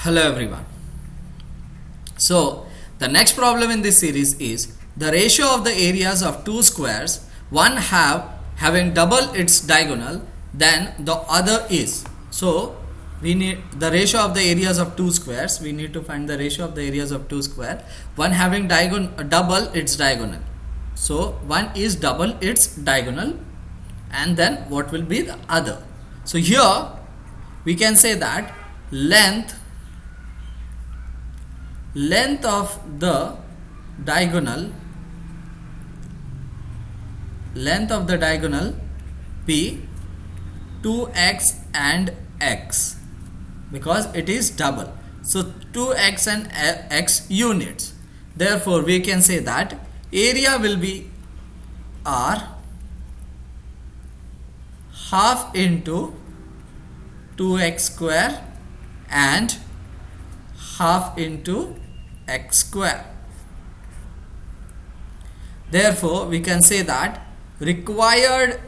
Hello everyone. So the next problem in this series is the ratio of the areas of two squares, one having double its diagonal than the other is. So we need the ratio of the areas of two squares. We need to find the ratio of the areas of two square, one having double its diagonal. So one is double its diagonal, and then what will be the other? So here we can say that length of the diagonal be 2x and x, because it is double. So 2x and x units. Therefore we can say that area will be r half into 2x square and half into x square. Therefore we can say that required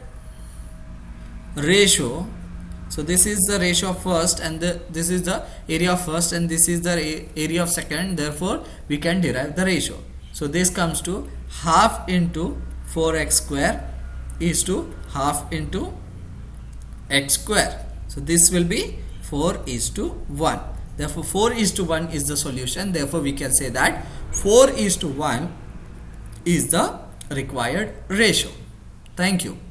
ratio, so this is the ratio of first, and this is the area of first, and this is the area of second. Therefore we can derive the ratio. So this comes to half into 4x square is to half into x square. So this will be 4:1. Therefore 4:1 is the solution. Therefore we can say that 4:1 is the required ratio. Thank you.